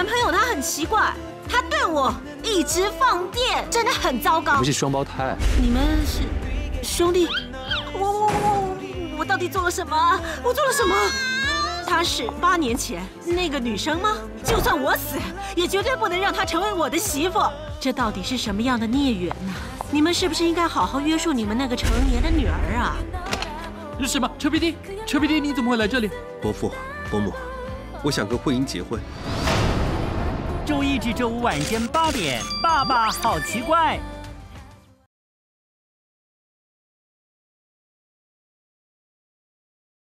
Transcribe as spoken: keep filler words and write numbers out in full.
男朋友他很奇怪，他对我一直放电，真的很糟糕。 不是双胞胎， 你们是兄弟？我我我我到底做了什么？我做了什么？她是八年前那个女生吗？就算我死，也绝对不能让她成为我的媳妇。这到底是什么样的孽缘呢？你们是不是应该好好约束你们那个成年的女儿啊？ 什么？车皮弟，车皮弟，你怎么会来这里？ 伯父、伯母，我想跟慧英结婚。 周一至周五晚间八点，《爸爸好奇怪》。